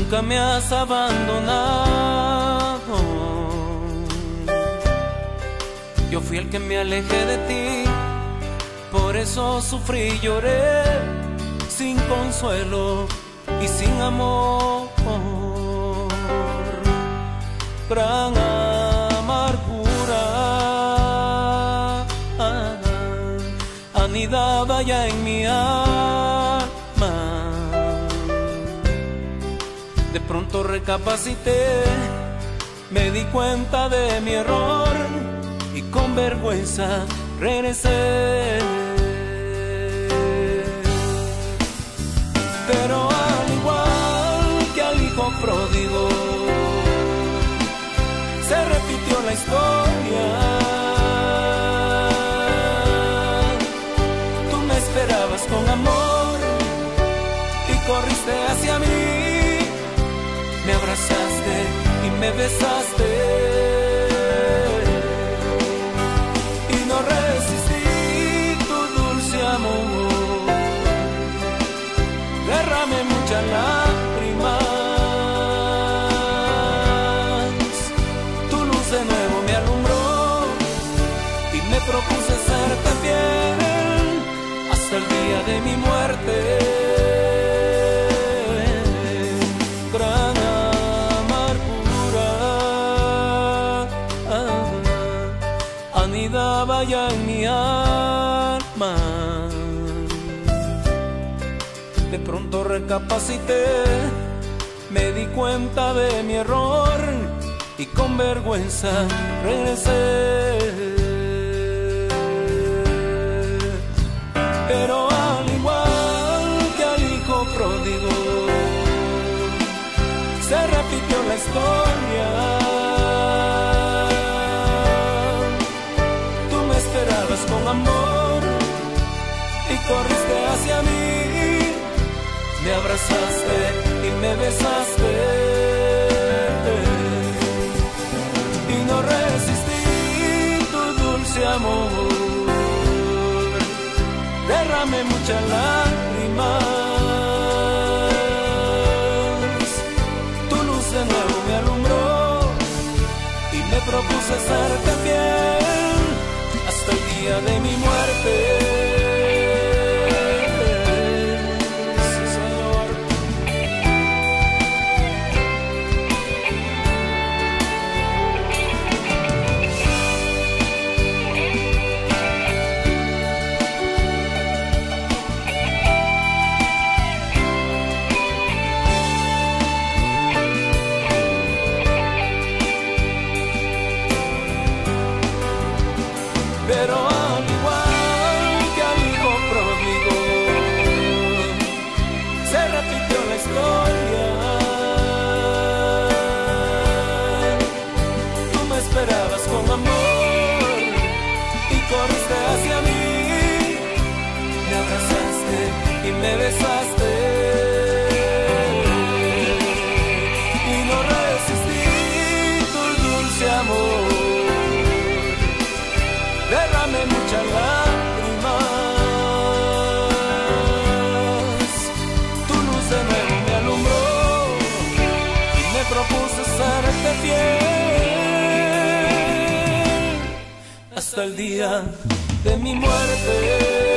nunca me has abandonado. Yo fui el que me alejé de ti, por eso sufrí y lloré, sin consuelo y sin amor. Gran amargura anidaba ya en mi alma. De pronto recapacité, me di cuenta de mi error y con vergüenza regresé. Pero al igual que al hijo pródigo, se repitió la historia. Tú me esperabas con amor y corriste hacia mí, me abrazaste y me besaste, y no resistí tu dulce amor. Derramé muchas lágrimas, tu luz de nuevo me alumbró y me propuse serte fiel hasta el día de mi muerte. Gran amargura anidaba ya en mi alma. De pronto recapacité, me di cuenta de mi error y con vergüenza regresé. Pero al igual que al hijo pródigo, se repitió la historia. Tú me esperabas con amor y corriste hacia mí, me abrazaste y me besaste, y no resistí tu dulce amor. Derramé muchas lágrimas, tu luz de nuevo me alumbró y me propuse serte fiel hasta el día de mi muerte. Pero al igual que al hijo pródigo, se repitió la historia. Tú me esperabas con amor y corriste hacia mí, me abrazaste y me besaste, y no resistí tu dulce amor. Derramé muchas lágrimas, tu luz de nuevo me alumbró y me propuse serte fiel hasta el día de mi muerte.